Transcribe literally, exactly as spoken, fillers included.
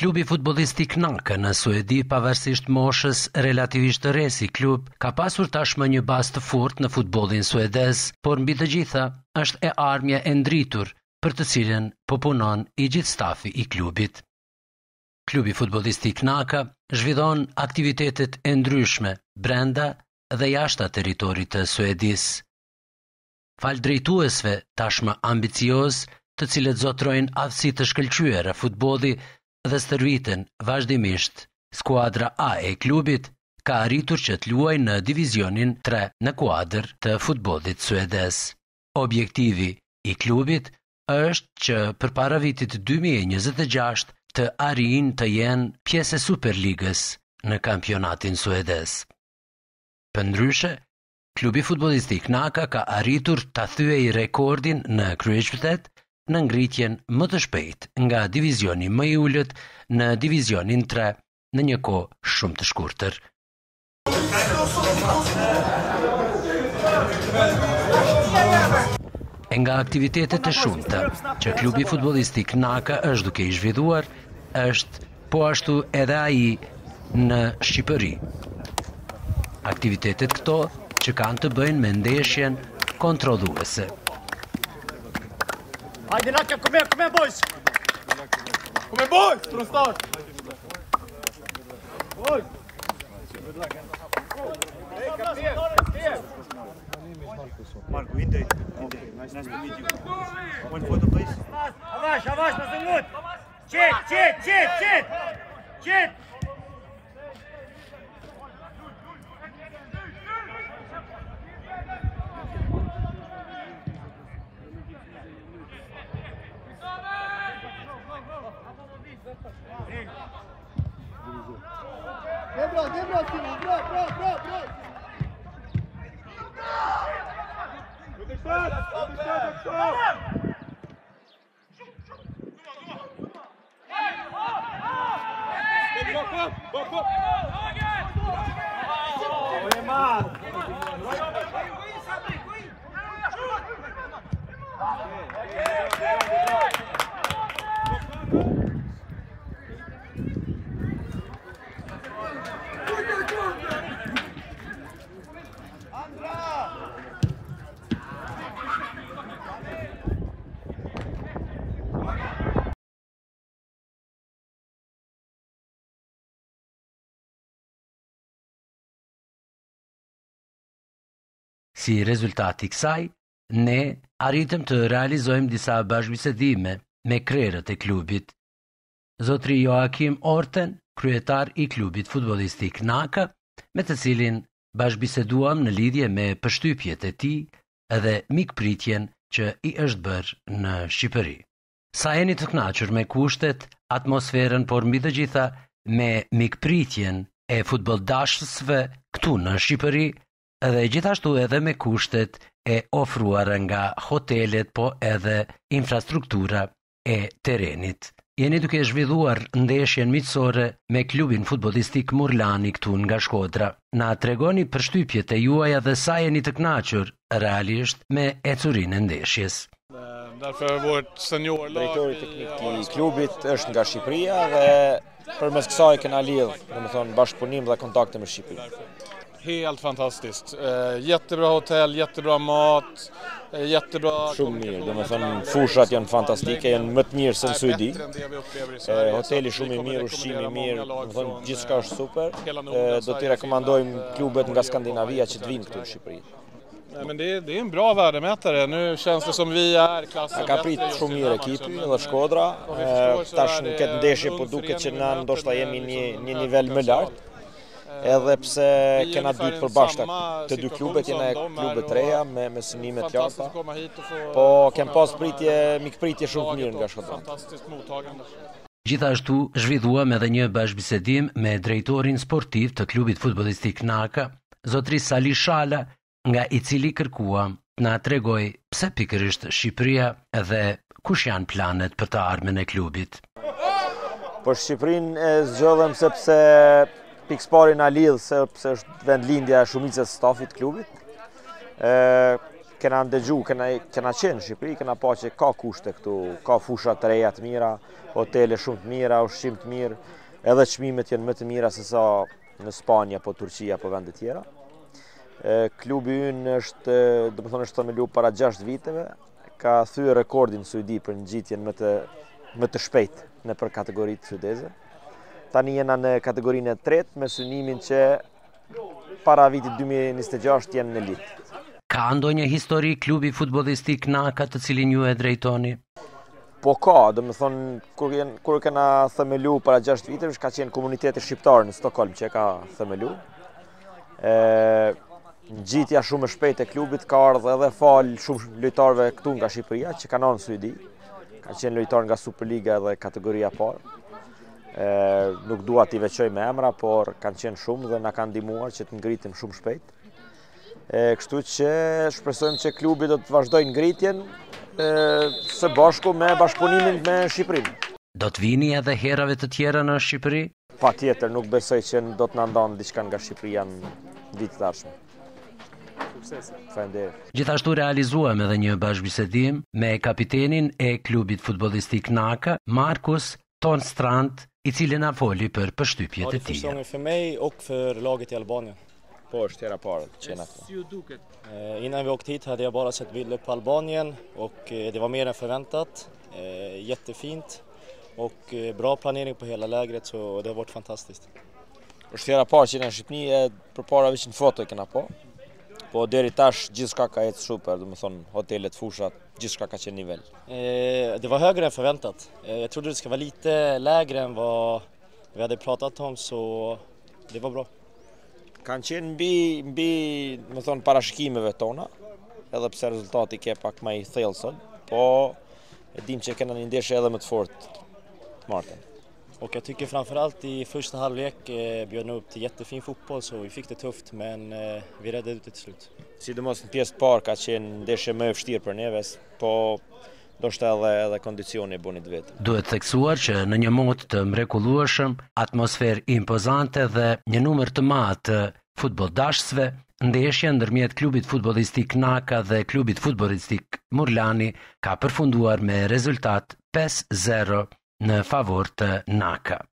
Klubi futbollistik Naka në Suedi, pavarësisht moshës relativisht të re si klub, ka pasur tashmë një bazë të fortë në futbollin suedez, por mbi të gjitha është e armja e ndritur për të cilën po punon i gjithë stafi i klubit. Klubi futbollistik Naka zhvillon aktivitetet e ndryshme brenda dhe jashta territorit të Suedis. Fal drejtuesve tashmë ambicioz, të cilët zotrojnë aftësi të shkëlqyera futbolli dhe stërviten vazhdimisht, skuadra A e klubit ka arritur që të luajë në divizionin tre në kuadër të futbollit suedez. Objektivi i klubit është që përpara vitit dy mijë e njëzet e gjashtë të arrijnë të jenë pjesë e Superligës në kampionatin suedez. Përndryshe, klubi futbollistik Naka ka arritur ta thyejë rekordin në kryeqytet në ngritjen më të shpejt nga divizioni më i ulët në divizionin tre në një kohë shumë të shkurtër. E nga aktivitetet e shumta që klubi futbollistik Naka është duke i zhvilluar, është po ashtu edhe ai në Shqipëri. Aktivitetet këto që kanë të bëjnë me ndeshjen kontrolluese. Hajde Naka, kom her, kom her boys! Kom her boys, fra start! Boys! Hey, kapten! Marco, in there. Nice to meet you. One photo, please. Avash, avash, na zëngut! Qet, qet, qet, qet! Qet! Debra, Debra, Simon, bra, bra, bra, bra! Understand, understand, understand! Si rezultati kësaj, ne arritëm të realizojmë disa bashkëbisedime me krerët e klubit. Zotri Joakim Orten, kryetar i klubit futbollistik Naka, me të cilin bashkëbiseduam në lidhje me përshtypjet e tij edhe mikpritjen që i është bërë në Shqipëri. Sa jeni të kënaqur me kushtet, atmosferën, por mbi të gjitha me mikpritjen e futbolldashësve këtu në Shqipëri, edhe gjithashtu edhe me kushtet e ofruara nga hotelet, po edhe infrastruktura e terenit. Jeni duke zhvilluar ndeshjen miqësore me klubin futbollistik Murlani këtu nga Shkodra. Na tregoni përshtypjet e juaja dhe sa jeni të kënaqur realisht me ecurinë e ndeshjes. Drejtori teknik i klubit është nga Shqipëria dhe përmes kësaj kena lidh, domethënë bashkëpunim dhe kontakte me Shqipërinë. Helt fantastiskt. Eh, jättebra hotell, jättebra mat, eh, jättebra... Shumë mirë, domethënë fushat janë fantastike, janë më të mirë se në Suedi. Eh, hoteli shumë i mirë, ushqimi i mirë, domethënë gjithçka është super. Eh, do t'i rekomandojmë klubet nga Skandinavia që të vinë këtu në Shqipëri. Nej, men det, det är en bra värdemätare. Nu känns det som vi är klassen. Ka prit shumë mirë ekipi edhe Shkodra. Eh, tash në këtë ndeshje po duket që na ndoshta jemi një një nivel më lart. Edhe pse kena dytë përbashkët të dy klubet, jena e klubet reja me, me synime të larta, po kem pas pritje, mikpritje shumë të mirë nga Shkodra. Gjithashtu zhvilluam edhe një bashkëbisedim me drejtorin sportiv të klubit futbollistik Naka, zotri Sali Shala, nga i cili kërkuam na tregoj pse pikërisht Shqipëria dhe kush janë planet për të ardhmen e klubit. Po Shqipërinë e zgjodhem sepse pikëspari na lidh, sepse është vendlindja e shumicës stafit të klubit. Ë kena ndëgju, kena, kena qenë në Shqipëri, kena pa që ka kushte këtu, ka fusha të reja të mira, hotele shumë të mira, ushqim të mirë, edhe çmimet janë më të mira se sa në Spanjë apo Turqi apo vende tjera. Klubi ynë është, do të thonë, është themeluar para gjashtë viteve, ka thyer rekordin në Suedi për ngjitjen më të më të shpejtë nëpër kategoritë suedeze. Tani jena në kategorinë e tretë me synimin që para vitit dy mijë e njëzet e gjashtë jenë në elitë. Ka ndonjë histori klubi futbollistik Naka të cilin ju e drejtoni? Po ka, do të thonë, kur, kur kena themelu para gjashtë viteve, ka qenë komuniteti shqiptar në Stockholm që ka themelu. Ngjitja shumë e shpejtë e klubit ka ardhur edhe fal shumë lojtarëve këtu nga Shqipëria që kanë ardhur në Suedi. Ka qenë lojtar nga Superliga edhe kategoria parë. E, nuk dua t'i veçoj me emra, por kanë qenë shumë dhe na kanë ndihmuar që të ngritim shumë shpejt. E, kështu që shpresojmë që klubi do të vazhdojë ngritjen e, së bashku me bashkëpunimin me Shqipërinë. Do të vini edhe herave të tjera në Shqipëri? Patjetër, nuk besoj që do të na ndanë diçka nga Shqipëria në vitet e ardhshme. Gjithashtu realizuam edhe një bashkëbisedim me kapitenin e klubit futbollistik Naka, Marcus Tonstrand, i cili na foli për përshtypjet e tij. För mig och för laget i Albanien. Po, është hera parë që jena këtu. Ju duket. Innan vi åkte hit hade jag bara sett bilder på Albanien och det var mer än förväntat. Jättefint och bra planering på hela lägret, så det har varit fantastiskt. Është hera parë që jena në Shqipëri, e përpara veç në foto e kena po. Po deri tash gjithçka ka ecë super, do të thonë hotelet, fushat, gjithçka ka qenë nivel. Eh, det var högre än förväntat. Eh, jag trodde det skulle vara lite lägre än vad vi hade pratat om, så det var bra. Kanë qenë mbi mbi, do të thonë, parashikimeve tona, edhe pse rezultati ke pak më i thellë sot, po e dim që kena një ndeshje edhe më të fortë të martën. Och jag tycker framförallt i första halvlek eh, bjöd upp till jättefin fotboll, så vi fick det tufft, men eh, vi räddade ut det till slut. Sidomos në pjesë të parë ka qenë ndeshje më e vështirë për neve, po ndoshta edhe edhe kondicioni buni të vetë. Duhet theksuar që në një mod të mrekullueshëm, atmosferë impozante dhe një numër të madh të futboldashësve, ndeshja ndërmjet klubit futbollistik Naka dhe klubit futbollistik Murlani ka përfunduar me rezultat pesë zero në favor të Naka.